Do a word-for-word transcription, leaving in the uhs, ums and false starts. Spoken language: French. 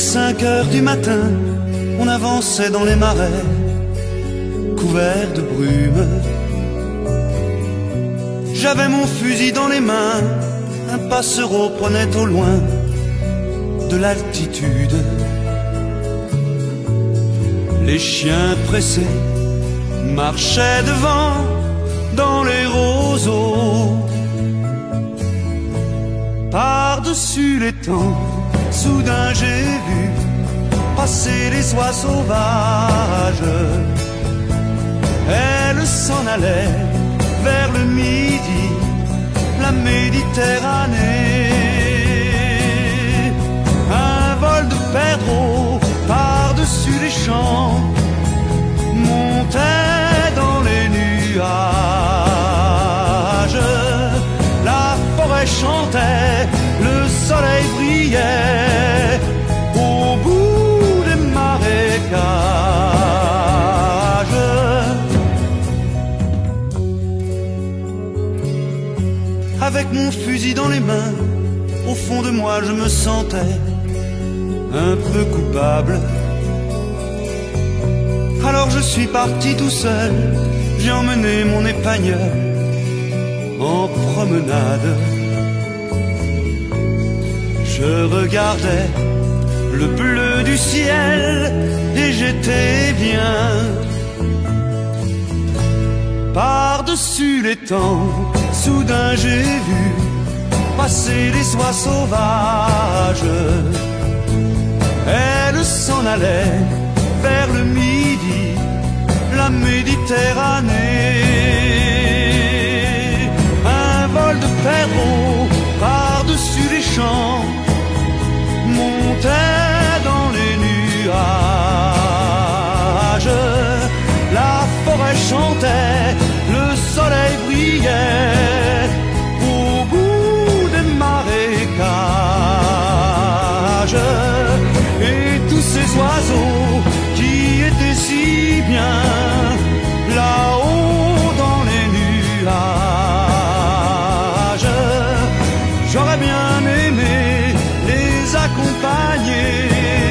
cinq heures du matin, on avançait dans les marais, couverts de brume. J'avais mon fusil dans les mains, un passereau prenait au loin de l'altitude. Les chiens pressés marchaient devant dans les roseaux. Par-dessus les temps, soudain j'ai vu passer les oies sauvages. Elles s'en allaient vers le midi, la Méditerranée. Un vol de perdreaux par-dessus les champs montait dans les nuages. La forêt chantait, le soleil brillait au bout des marécages. Avec mon fusil dans les mains, au fond de moi je me sentais un peu coupable. Alors je suis parti tout seul, j'ai emmené mon épagneul en promenade. Je regardais le bleu du ciel et j'étais bien. Par-dessus les temps, soudain j'ai vu passer les oies sauvages. Elles s'en allaient vers le midi, la Méditerranée. Un vol de perdreaux par-dessus les champs montait dans les nuages. La forêt chantait, le soleil brillait au bout des marécages. Et tous ces oiseaux qui étaient si bien là-haut dans les nuages, j'aurais bien aimé les accompagner